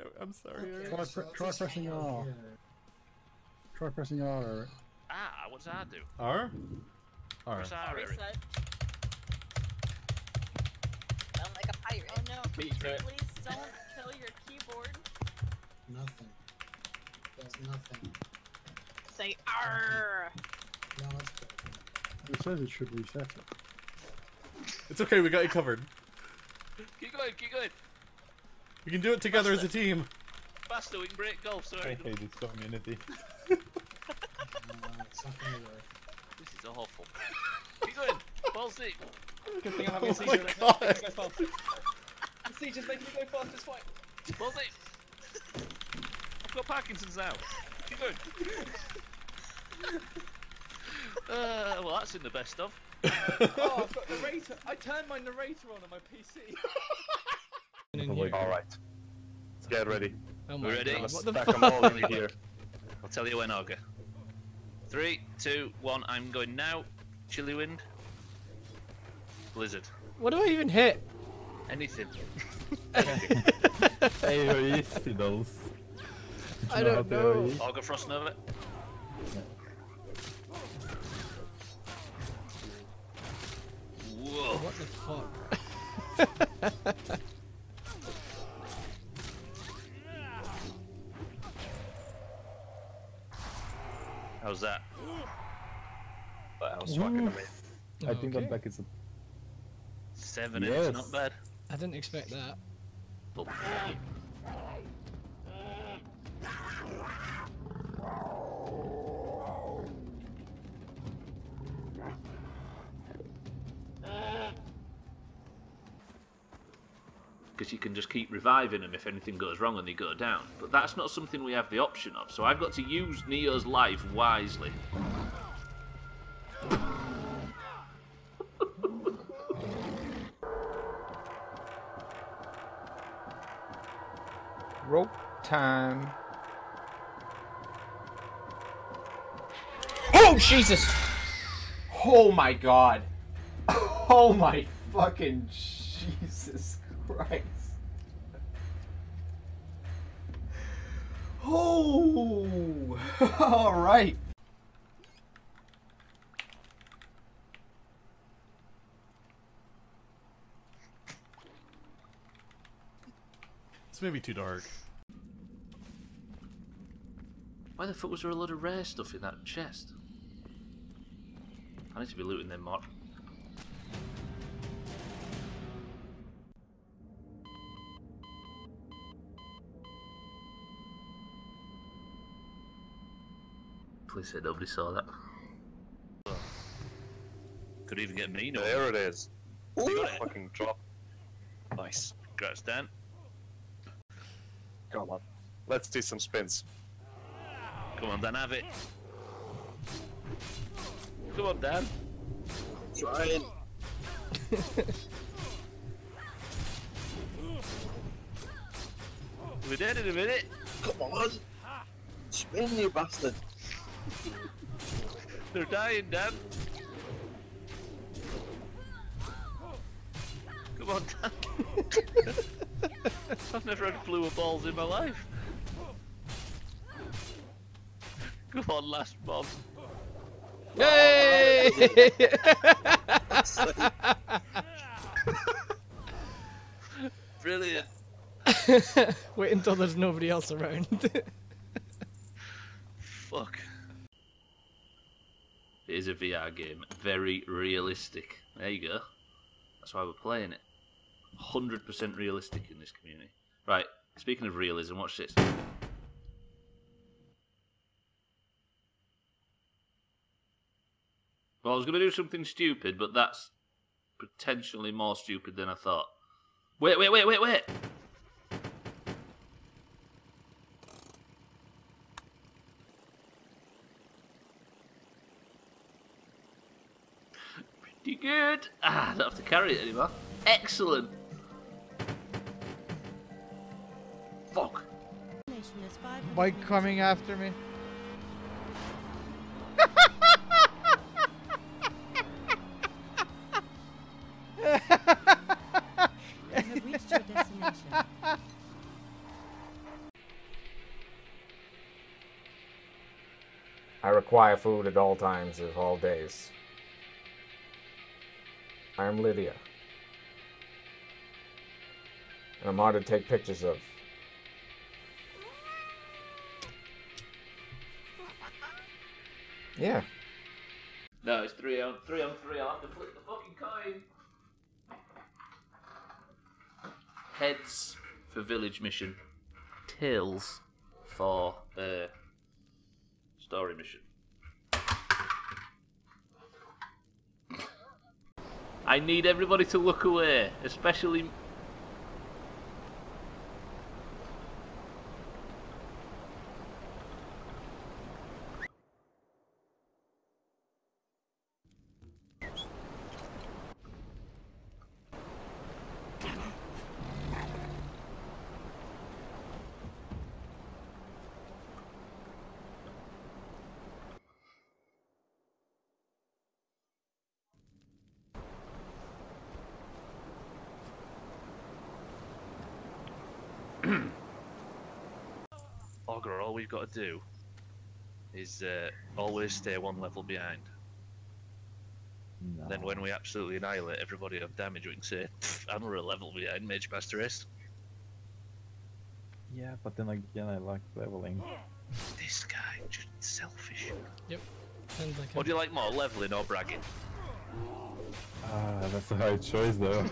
I'm sorry. Okay, Try pressing R. Try pressing R, Eric. Ah, what does that do? R? R. Press R, Eric. Reset. Sound like a pirate. Oh no! Beat it. Please don't kill your keyboard. Nothing. There's nothing. Say R. No, that's good. It says it should reset it. It's okay, we got you covered. Keep going, keep going. We can do it together as a team. Faster, we can break golf. So I hate this community. It's not gonna work. this is awful. Keep going. Balls deep. Good thing I'm having a Oh seizure. my Let's God. go fast. The siege's making me go fast, it's fine. Balls deep. I've got Parkinson's now. Keep going. Well, that's in the best of. Oh, I've got narrator. I turned my narrator on my PC. Alright. Get ready. Oh We're ready? God. What the Stack fuck? 'em all in here. I'll tell you when, Auger. 3, 2, 1. I'm going now. Chilly wind. Blizzard. What do I even hit? Anything. Hey, how easy those. I don't know. Auger Frost Nova. Whoa. What the fuck? How's that? That was fucking amazing. I think Okay. that back is a 7 Yes. it's not bad. I didn't expect that. Oh. Because you can just keep reviving them if anything goes wrong and they go down. But that's not something we have the option of, so I've got to use Neo's life wisely. Rope time. Oh, Jesus! Oh my God. Oh my fucking Jesus Christ. Oh, all right. This may be too dark. Why the fuck was there a load of rare stuff in that chest? I need to be looting them more. Please say nobody saw that. Could even get me, no. There it is. You got it. Fucking drop. Nice. Congrats, Dan. Come on. Let's do some spins. Come on, Dan, have it. Come on, Dan. Trying. We're dead in a minute. Come on. Spin, you bastard. They're dying, Dan. Come on, Dan. I've never had fluid balls in my life. Come on, last mob. Yay! Brilliant. Wait until there's nobody else around. Fuck. It is a VR game. Very realistic. There you go. That's why we're playing it. 100% realistic in this community. Right, speaking of realism, watch this. Well, I was going to do something stupid, but that's potentially more stupid than I thought. Wait! Pretty good. Ah, I don't have to carry it anymore. Excellent. Fuck. Bike coming after me. You have reached your destination. I require food at all times of all days. I am Lydia. And I'm hard to take pictures of. Yeah. No, it's 3 on 3. I'll have to flip the fucking coin. Heads for village mission. Tails for story mission. I need everybody to look away, especially... Ogre, all we've got to do is always stay one level behind. No. Then when we absolutely annihilate everybody of damage, we can say, I'm a level behind Mage Master Race. Yeah, but then again, I like leveling. This guy, just selfish. Yep. Sounds like What do you like more, leveling or bragging? Ah, that's a hard choice though.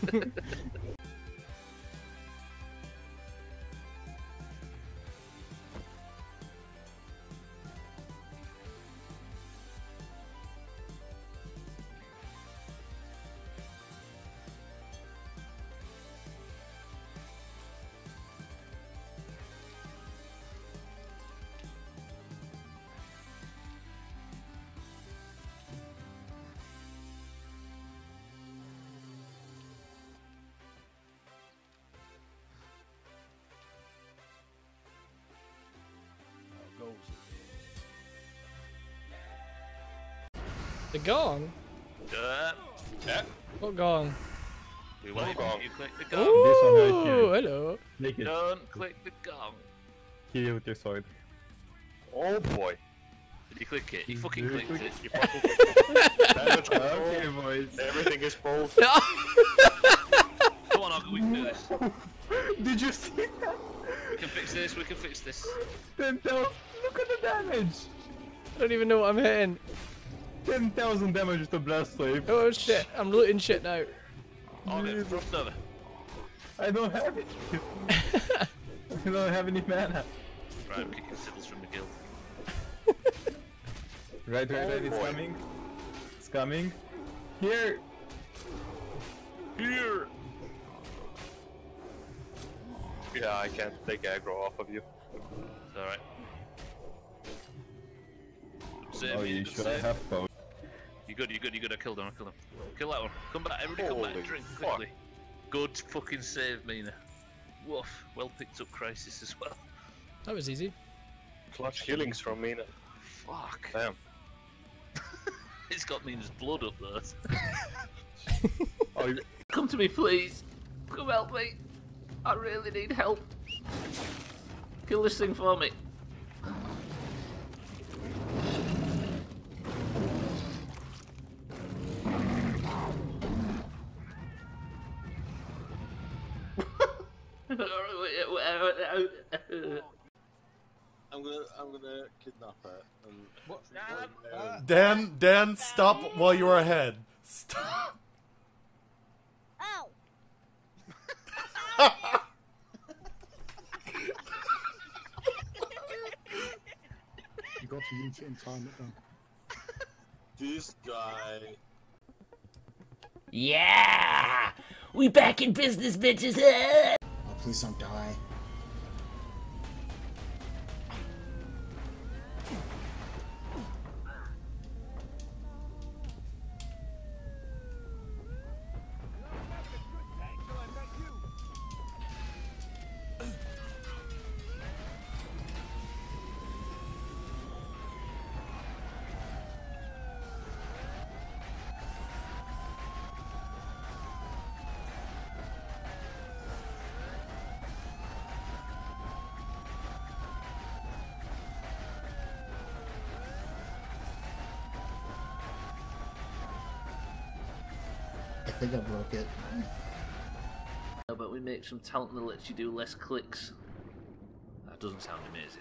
The gong? Yeah. What gong? We want you click the Ooh, gong. This one right here. hello. Make it. Don't click the gong. Kill you with your sword. Oh boy. Did you click it? You Very fucking clicked quick. it. You fucking Damage Okay, control. boys. Everything is bold. Come on, Ogre, we can do this. Did you see that? We can fix this, we can fix this. 10,000. Look at the damage. I don't even know what I'm hitting. 10,000 damage to Blast Wave. Oh shit, I'm looting shit now. Ogre, thrust over. I don't have it. I don't have any mana. Right, I'm kicking Sibyls from the guild. Right, it's boy. coming. It's coming. Here. Here! Yeah, I can't take aggro off of you. It's alright. Oh, you should I have both? You good, you good, you good. I killed him, I killed him. Kill that one. Come back, everybody come Holy back. Drink fuck. quickly. Good fucking save, Mina. Woof. Well picked up Crisis as well. That was easy. Clutch healings from Mina. Fuck. Damn. It's got Mina's blood up there. Oh, Come to me, please. Come help me. I really need help. Kill this thing for me. I'm gonna kidnap her. And Dan, stop while you are ahead. Stop. Ow! You got to use it in time it done. this guy. Yeah! We back in business, bitches! Oh, please don't die. think I broke it. How about we make some talent that lets you do less clicks? That doesn't sound amazing.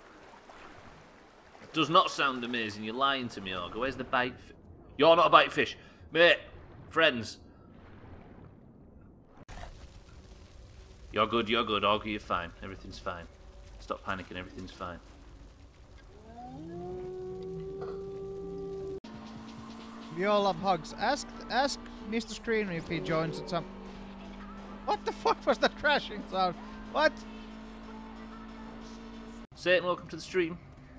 It does not sound amazing. You're lying to me, Augur. Where's the bite? You're not a bite fish, mate. Friends. You're good, Augur, you're fine. Everything's fine. Stop panicking, everything's fine. We all love hugs. Ask Mr. Screener if he joins at some... What the fuck was that crashing sound? What? Satan, welcome to the stream.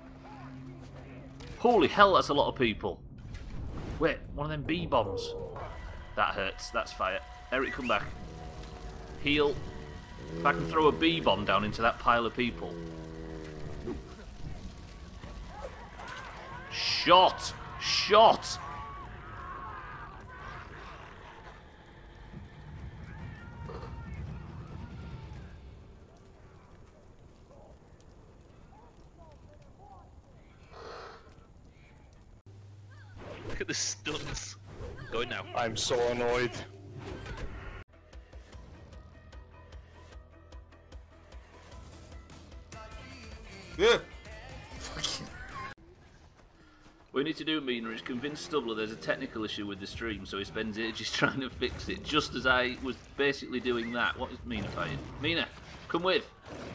Holy hell, that's a lot of people. Wait, one of them bee bombs. That hurts, that's fire. Eric, come back. Heal. If I can throw a bee bomb down into that pile of people. Shot! Shot! Look at the stuns. Going now. I'm so annoyed. Yeah. What we need to do, Mina, is convince Stubbler there's a technical issue with the stream, so he spends ages trying to fix it, just as I was basically doing that. What is Mina fighting? Mina, come with!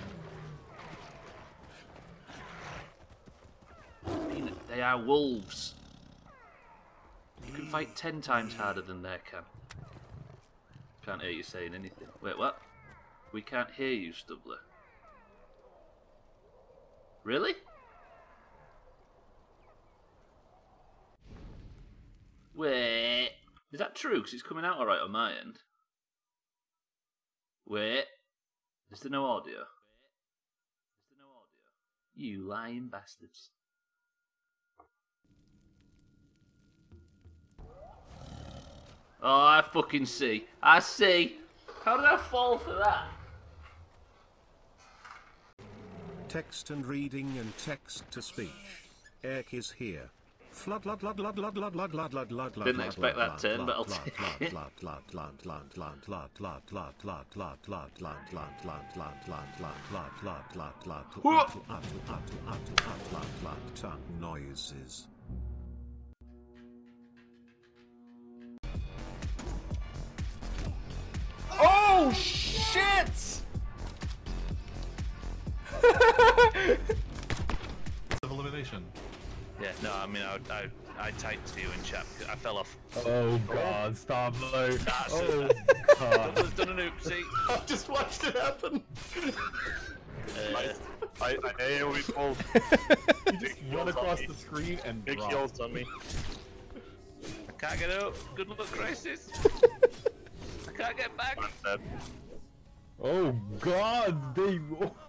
Mina, they are wolves. You can fight 10 times harder than they can. Can't hear you saying anything. Wait, what? We can't hear you, Stubbler. Really? Wait, is that true? Because it's coming out alright on my end. Wait, is there no audio? You lying bastards. Oh, I fucking see. I see. How did I fall for that? Text and reading and text to speech. Eric is here. Flood, flood, flood, flood, flood, flood, flood, flood, flood, flood, flood. Didn't expect that turn, but I'll take it. Tongue noises. Oh shit! Of elimination. Yeah, no, I mean, I typed to you in chat. I fell off. Oh god, stop, Luke. That's oh god. I've done an oopsie. I just watched it happen. I AoE pulled. You just run across the screen and big drop. heals on me. I can't get up. Good luck, Crisis. I can't get back. I'm dead. Oh god, they.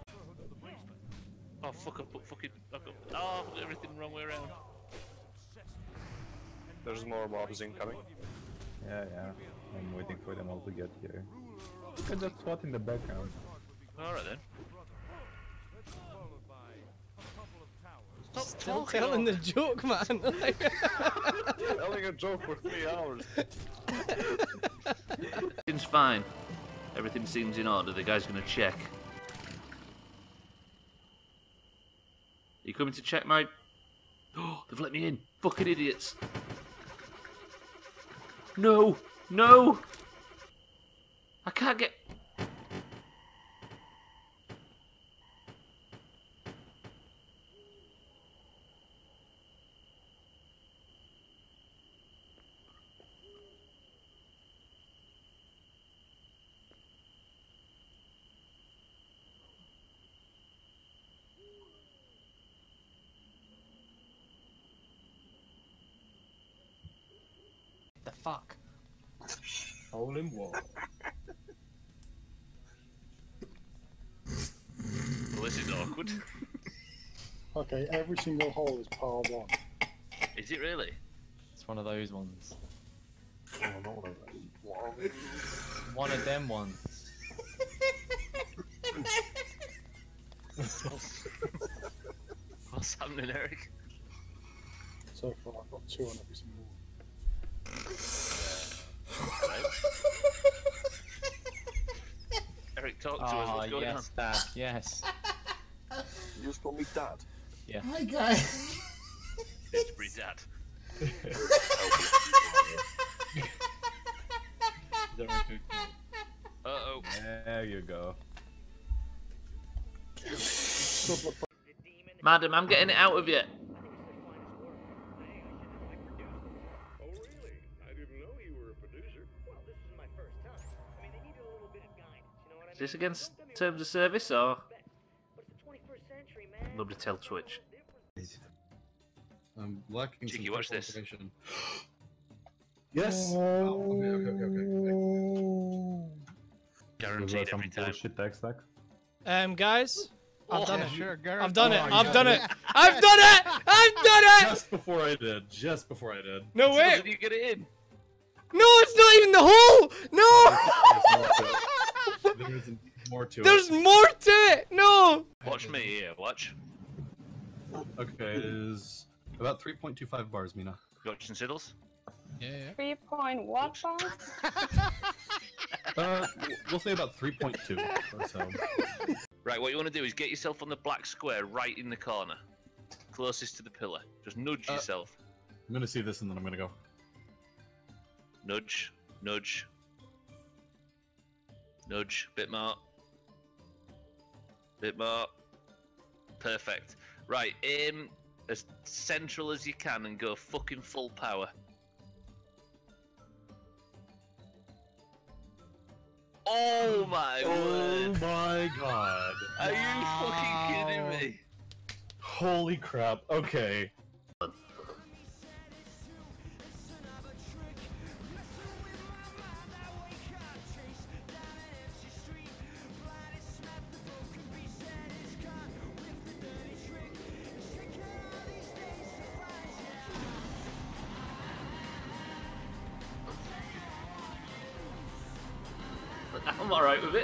Oh fuck! I've got everything the wrong way around. There's more mobs incoming. Yeah. I'm waiting for them all to get here. Look at that SWAT in the background. Alright then. Stop Still talking. telling the joke, man. Telling a joke for 3 hours. Everything's fine. Everything seems in order. The guy's gonna check. Are you coming to check my... Oh, they've let me in. Fucking idiots. No! No! I can't get... The fuck? Hole in wall. Well, this is awkward. Okay, every single hole is par 1. Is it really? It's one of those ones. Oh, not one of those. One of them ones. What's happening, Eric? So far, I've got 2 on every single one. alright. Eric, talk to us. What's going on? yes, Dad. Yes. You just call me Dad. Yeah. Hi, guys. It's pretty dad. Uh-oh. There you go. Madam, I'm getting it out of you. Is this against terms of service or? Nobody tell Twitch. I'm lacking Cheeky, some watch this. information. Yes. Guaranteed every time. Bullshit tech stack. Guys, I've done Yeah, it. sure, I've done it. Oh, I've yeah. done it. I've done it. I've done it. Just before I did. Just before I did. No So way. did you get it in? No, it's not even the hole. No. There's more to it. There's more to it. No. Watch me here, watch. Okay, it is about 3.25 bars, Mina. Watching Siddles? Yeah. 3 point what bar? We'll say about 3.2 or so. Right, what you want to do is get yourself on the black square right in the corner. Closest to the pillar. Just nudge yourself. I'm gonna see this and then I'm gonna go. Nudge, nudge. Nudge, bit more. Bit more. Perfect. Right, aim as central as you can and go fucking full power. Oh my word! Oh my god. Are you fucking kidding me? Holy crap. Okay. I'm alright with it.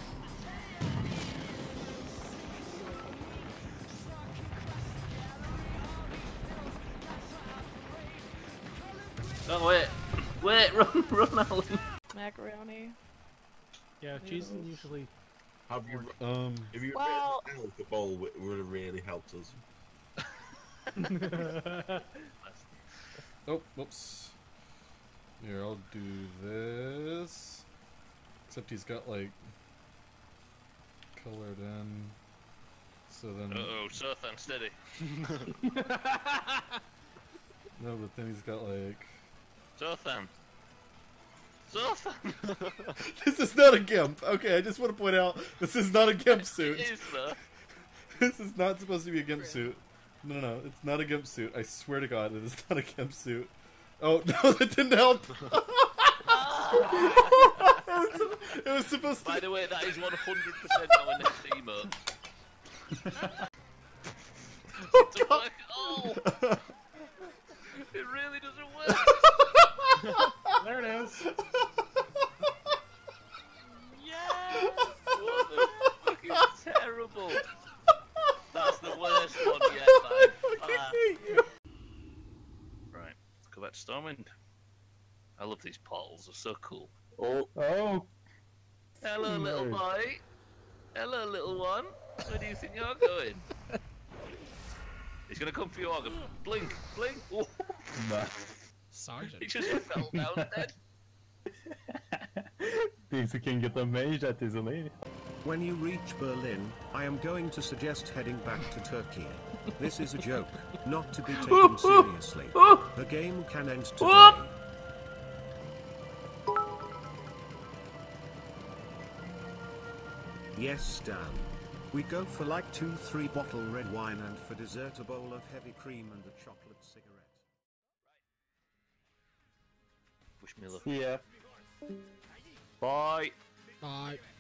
Oh wait, run, Alan. Macaroni. Yeah, cheese is usually. Have you Well, the bowl would have really helped us. Oh, whoops. Here, I'll do this. Except he's got like colored in. So then. Uh-oh, Sothan, steady. No, but then he's got like. Sothan. Sothan! This is not a gimp. Okay, I just want to point out this is not a gimp suit. It is, though. This is not supposed to be a gimp suit. No, it's not a gimp suit. I swear to God, it is not a gimp suit. Oh no, that didn't help. It was supposed to. By the way, that is 100% our next emote. Oh, It God. oh! It really doesn't work. There it is. Yes! What the fuck is terrible? That's the worst one yet, by far. Right, let's go back to Stormwind. I love these portals, they're so cool. Oh. Hello, little boy. Hello, little one. Where do you think you're going? He's gonna come for you, Organ. Blink, blink. Oh. Nah. Sergeant. He just fell down dead. Thinks you can get a mage that easily. When you reach Berlin, I am going to suggest heading back to Turkey. This is a joke, not to be taken seriously. The game can end today. Yes, Dan. We go for like 2-3 bottle red wine and for dessert a bowl of heavy cream and a chocolate cigarette. Wish me luck. Yeah. Bye. Bye.